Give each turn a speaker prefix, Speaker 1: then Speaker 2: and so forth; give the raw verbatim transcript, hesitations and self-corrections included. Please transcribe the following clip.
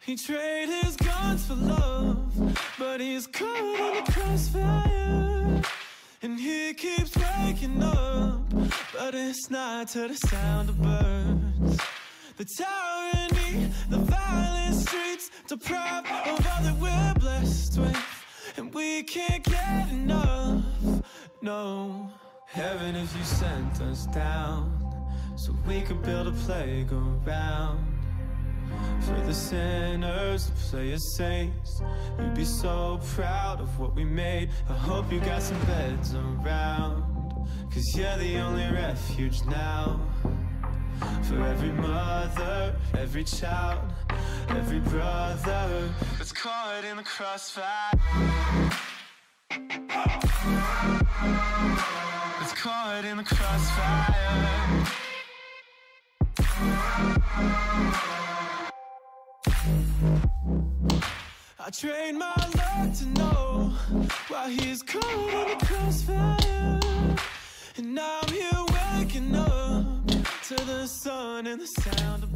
Speaker 1: He traded his guns for love, but he's caught in the crossfire. And he keeps waking up, but it's not to the sound of birds. The tyranny, the violent streets, deprived of all that we're blessed with. And we can't get enough, no. Heaven, if you sent us down, so we could build a playground for the sinners to play as saints. You'd be so proud of what we made. I hope you got some beds around, cause you're the only refuge now. For every mother, every child, every brother that's caught in the crossfire, that's caught in the crossfire. I trained my luck to know why he's caught in the crossfire. And now I'm here waking up to the sun and the sound of